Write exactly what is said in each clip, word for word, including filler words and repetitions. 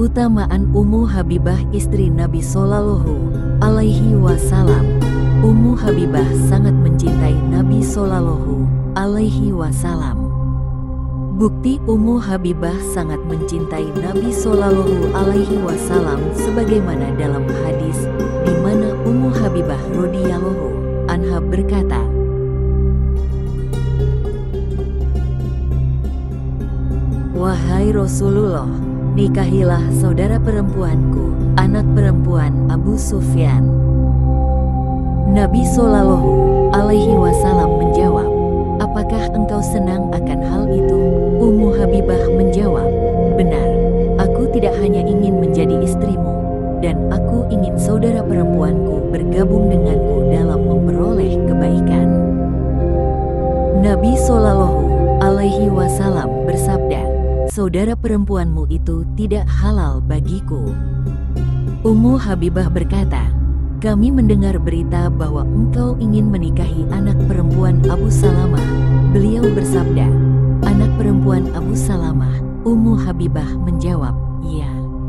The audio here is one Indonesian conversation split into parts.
Keutamaan Ummu Habibah istri Nabi Shallallahu Alaihi Wasallam. Ummu Habibah sangat mencintai Nabi Shallallahu Alaihi Wasallam. Bukti Ummu Habibah sangat mencintai Nabi Shallallahu Alaihi Wasallam sebagaimana dalam hadis di mana Ummu Habibah radhiyallahu anha berkata, "Wahai Rasulullah, nikahilah saudara perempuanku, anak perempuan Abu Sufyan." Nabi Shallallahu Alaihi Wasallam menjawab, "Apakah engkau senang akan hal itu?" Ummu Habibah menjawab, "Benar, aku tidak hanya ingin menjadi istrimu, dan aku ingin saudara perempuanku bergabung denganku dalam memperoleh kebaikan." Nabi Shallallahu Alaihi Wasallam bersabda, "Saudara perempuanmu itu tidak halal bagiku." Ummu Habibah berkata, "Kami mendengar berita bahwa engkau ingin menikahi anak perempuan Abu Salamah." Beliau bersabda, "Anak perempuan Abu Salamah?" Ummu Habibah menjawab, "Iya."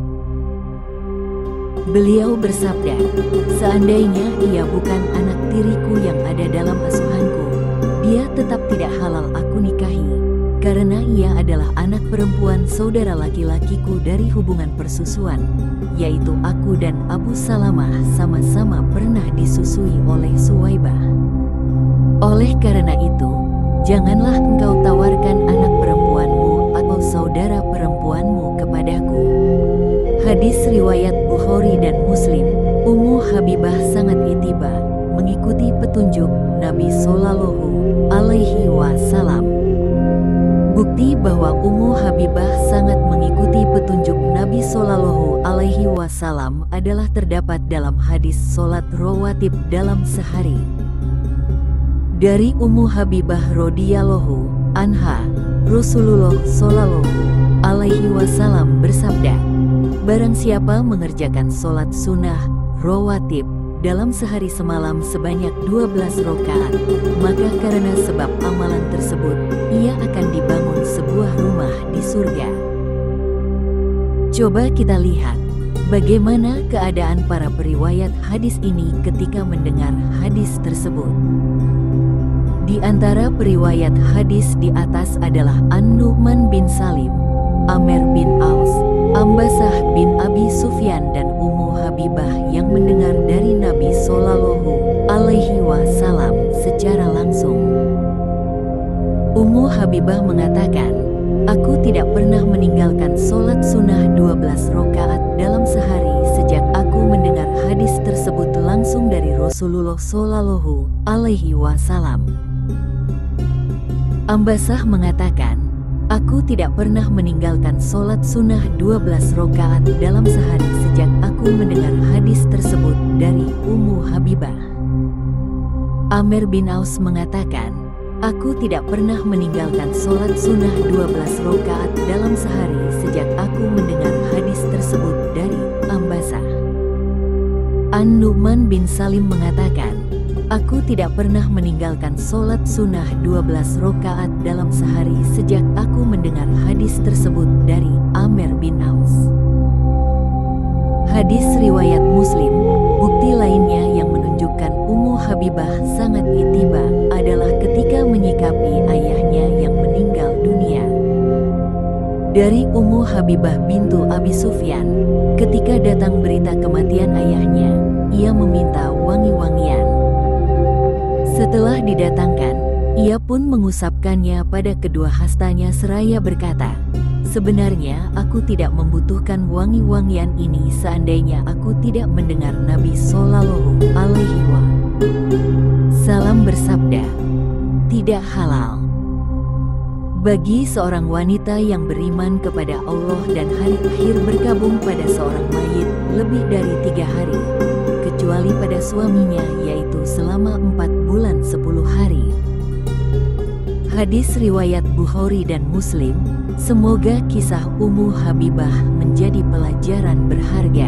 Beliau bersabda, "Seandainya ia bukan anak tiriku yang ada dalam asuhanku, dia tetap tidak halal aku nikahi, karena ia adalah anak perempuan saudara laki-lakiku dari hubungan persusuan, yaitu aku dan Abu Salamah sama-sama pernah disusui oleh Suwaibah. Oleh karena itu, janganlah engkau tawarkan anak perempuanmu atau saudara perempuanmu kepadaku." Hadis riwayat Bukhari dan Muslim. Ummu Habibah sangat ittiba mengikuti petunjuk Nabi Shallallahu Alaihi Wasallam. Bukti bahwa Ummu Habibah sangat mengikuti petunjuk Nabi Shallallahu Alaihi Wasallam adalah terdapat dalam hadis sholat rawatib dalam sehari. Dari Ummu Habibah radhiyallahu anha, Rasulullah Shallallahu Alaihi Wasallam bersabda, "Barang siapa mengerjakan sholat sunnah rawatib dalam sehari semalam sebanyak dua belas rakaat, maka karena sebab amalan tersebut, ia akan dibangun sebuah rumah di surga." Coba kita lihat bagaimana keadaan para periwayat hadis ini ketika mendengar hadis tersebut. Di antara periwayat hadis di atas adalah An-Nu'man bin Salim, Amr bin Aus, Ambasah bin Abi Sufyan dan Ummu Habibah yang mendengar dari Nabi Shallallahu Alaihi Wasallam secara langsung. Ummu Habibah mengatakan, "Aku tidak pernah meninggalkan sholat sunnah dua belas rakaat dalam sehari sejak aku mendengar hadis tersebut langsung dari Rasulullah Shallallahu Alaihi Wasallam." Ambasah mengatakan, "Aku tidak pernah meninggalkan sholat sunnah dua belas rakaat dalam sehari sejak aku mendengar hadis tersebut dari Ummu Habibah." Amr bin Aus mengatakan, "Aku tidak pernah meninggalkan sholat sunnah dua belas rakaat dalam sehari sejak aku mendengar hadis tersebut dari Ambasah." An-Nu'man bin Salim mengatakan, "Aku tidak pernah meninggalkan sholat sunnah dua belas rakaat dalam sehari sejak aku mendengar hadis tersebut dari Amr bin Aus." Hadis riwayat Muslim. Bukti lainnya yang menunjukkan Ummu Habibah sangat ittiba adalah ketika menyikapi ayahnya yang meninggal dunia. Dari Ummu Habibah bintu Abi Sufyan, ketika datang berita kematian ayahnya, ia meminta wangi-wangian. Setelah didatangkan, ia pun mengusapkannya pada kedua hastanya seraya berkata, "Sebenarnya aku tidak membutuhkan wangi-wangian ini seandainya aku tidak mendengar Nabi Shallallahu Alaihi Wasallam bersabda, 'Tidak halal bagi seorang wanita yang beriman kepada Allah dan hari akhir berkabung pada seorang mayit lebih dari tiga hari, kecuali pada suaminya, yaitu selama empat bulan sepuluh hari." Hadis riwayat Bukhari dan Muslim. Semoga kisah Ummu Habibah menjadi pelajaran berharga.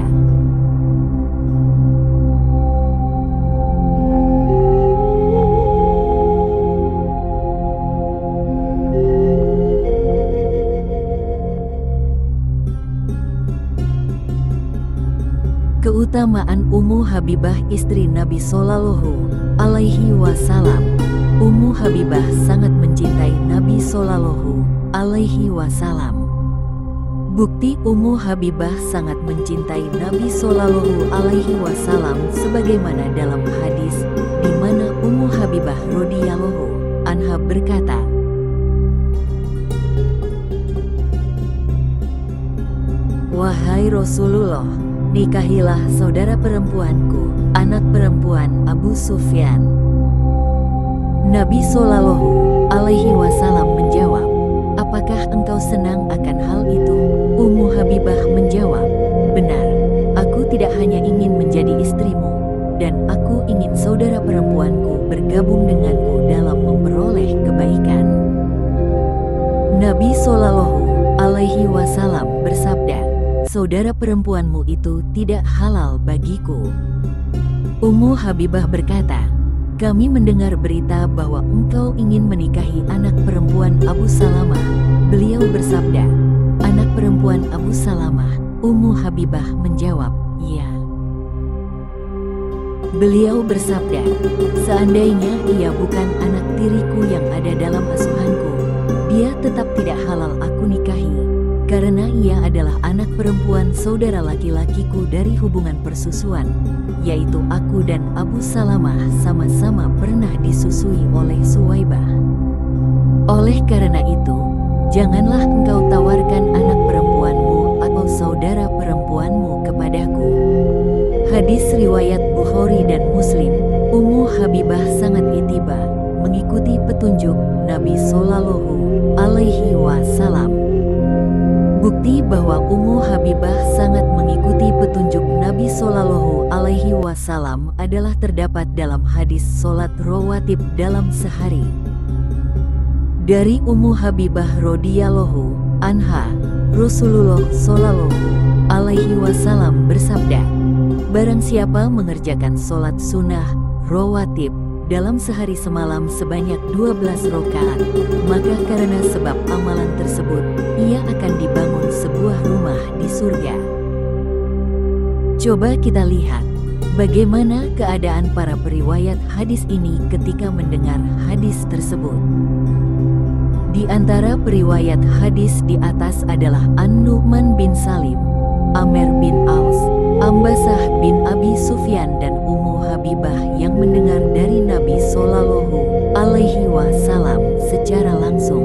Keutamaan Ummu Habibah istri Nabi Shallallahu Alaihi Wasallam. Ummu Habibah sangat mencintai Nabi Shallallahu Alaihi Wasallam. Bukti Ummu Habibah sangat mencintai Nabi Shallallahu Alaihi Wasallam sebagaimana dalam hadis di mana Ummu Habibah radhiyallahu anha berkata, "Wahai Rasulullah, nikahilah saudara perempuanku, anak perempuan Abu Sufyan." Nabi Shallallahu Alaihi Wasallam menjawab, "Apakah engkau senang akan hal itu?" Ummu Habibah menjawab, "Benar, aku tidak hanya ingin menjadi istrimu, dan aku ingin saudara perempuanku bergabung denganku dalam memperoleh kebaikan." Nabi Shallallahu Alaihi Wasallam bersabda, "Saudara perempuanmu itu tidak halal bagiku." Ummu Habibah berkata, "Kami mendengar berita bahwa engkau ingin menikahi anak perempuan Abu Salamah." Beliau bersabda, "Anak perempuan Abu Salamah?" Ummu Habibah menjawab, "Iya." Beliau bersabda, "Seandainya ia bukan anak tiriku yang ada dalam asuhanku, dia tetap tidak halal aku nikahi, karena ia adalah anak perempuan saudara laki-lakiku dari hubungan persusuan, yaitu aku dan Abu Salamah sama-sama pernah disusui oleh Suwaibah. Oleh karena itu, janganlah engkau tawarkan anak perempuanmu atau saudara perempuanmu kepadaku." Hadis riwayat Bukhari dan Muslim. Ummu Habibah sangat ittiba mengikuti petunjuk Nabi Shallallahu Alaihi Wasallam. Bukti bahwa Ummu Habibah sangat mengikuti petunjuk Nabi Shallallahu Alaihi Wasallam adalah terdapat dalam hadis sholat rawatib dalam sehari. Dari Ummu Habibah radhiyallahu anha, Rasulullah Shallallahu Alaihi Wasallam bersabda, "Barang siapa mengerjakan sholat sunnah rawatib dalam sehari semalam sebanyak dua belas rakaat, maka karena sebab amalan tersebut, ia akan dibangun sebuah rumah di surga." Coba kita lihat bagaimana keadaan para periwayat hadis ini ketika mendengar hadis tersebut. Di antara periwayat hadis di atas adalah An-Nu'man bin Salim, Amr bin Aus, Ambasah bin Abi Sufyan dan Ummu Habibah yang mendengar dari Nabi Shallallahu Alaihi Wasallam secara langsung.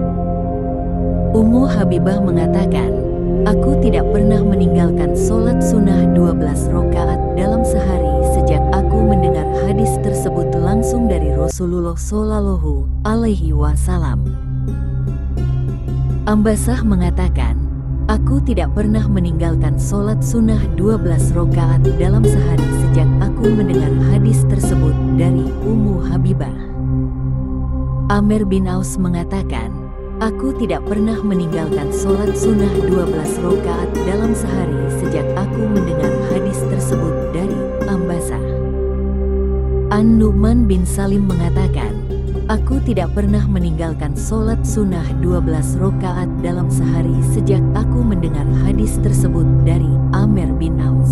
Ummu Habibah mengatakan, "Aku tidak pernah meninggalkan sholat sunnah dua belas rakaat dalam sehari sejak aku mendengar hadis tersebut langsung dari Rasulullah Shallallahu Alaihi Wasallam." Ambasah mengatakan, "Aku tidak pernah meninggalkan sholat sunnah dua belas rakaat dalam sehari sejak aku mendengar hadis tersebut dari Ummu Habibah." Amr bin Aus mengatakan, "Aku tidak pernah meninggalkan sholat sunnah dua belas rakaat dalam sehari sejak aku mendengar hadis tersebut dari Ambasah." An-Nu'man bin Salim mengatakan, "Aku tidak pernah meninggalkan sholat sunnah dua belas rakaat dalam sehari sejak aku mendengar hadis tersebut dari Amr bin Aus."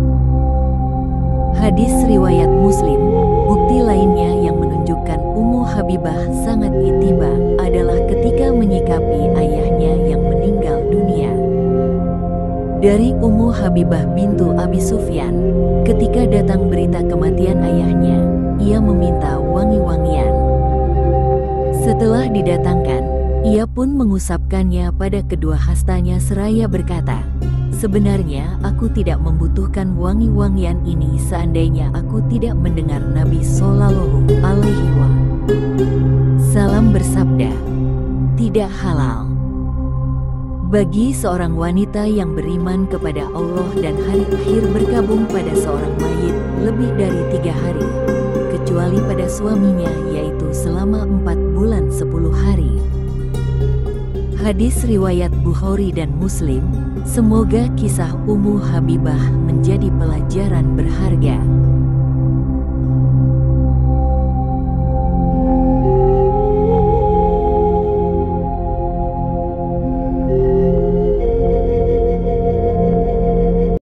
Hadis riwayat Muslim. Bukti lainnya yang menunjukkan Ummu Habibah sangat ittiba adalah ketika menyikapi ayahnya yang meninggal dunia. Dari Ummu Habibah bintu Abi Sufyan, ketika datang berita kematian ayahnya, ia meminta wangi-wangian. Setelah didatangkan, ia pun mengusapkannya pada kedua hastanya seraya berkata, "Sebenarnya aku tidak membutuhkan wangi-wangian ini seandainya aku tidak mendengar Nabi Shallallahu Alaihi Wasallam bersabda, 'Tidak halal bagi seorang wanita yang beriman kepada Allah dan hari akhir berkabung pada seorang mayit lebih dari tiga hari, kecuali pada suaminya, yaitu selama empat bulan sepuluh hari." Hadis riwayat Bukhari dan Muslim. Semoga kisah Ummu Habibah menjadi pelajaran berharga.